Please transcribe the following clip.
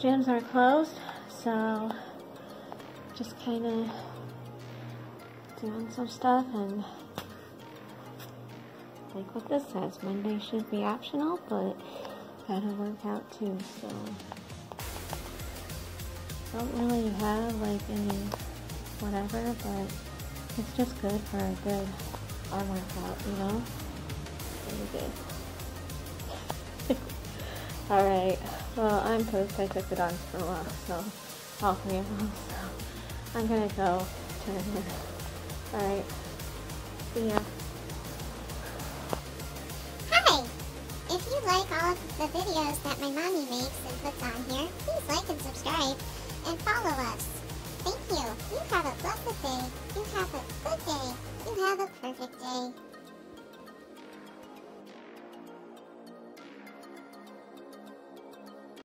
gyms are closed, so just kind of doing some stuff, and like what this says, Monday should be optional, but gotta work out too, so don't really have like any whatever, but it's just good for a good arm workout, you know? Really good. Alright, well, I'm pooped. I took the dogs for a walk, so all three of them, so I'm gonna go turn in. Alright, see ya. Hi! If you like all of the videos that my mommy makes and puts on here, please like and subscribe and follow us. Thank you. You have a blessed day. You have a good day. You have a perfect